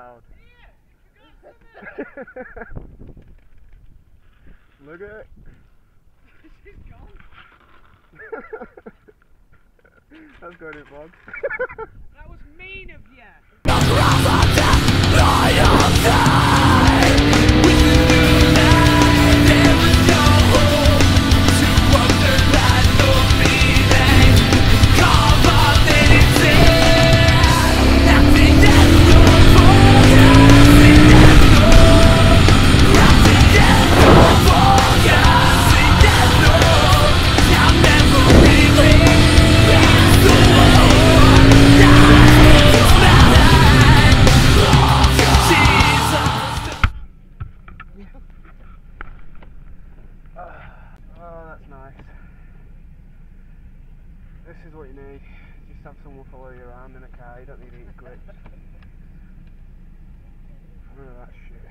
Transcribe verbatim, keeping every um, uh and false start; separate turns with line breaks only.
loud. Look at it.
She's gone.
That's good, it vlog.
That was mean of you.
Oh, that's nice. This is what you need. Just have someone follow you around in a car. You don't need to eat grips. None of that shit.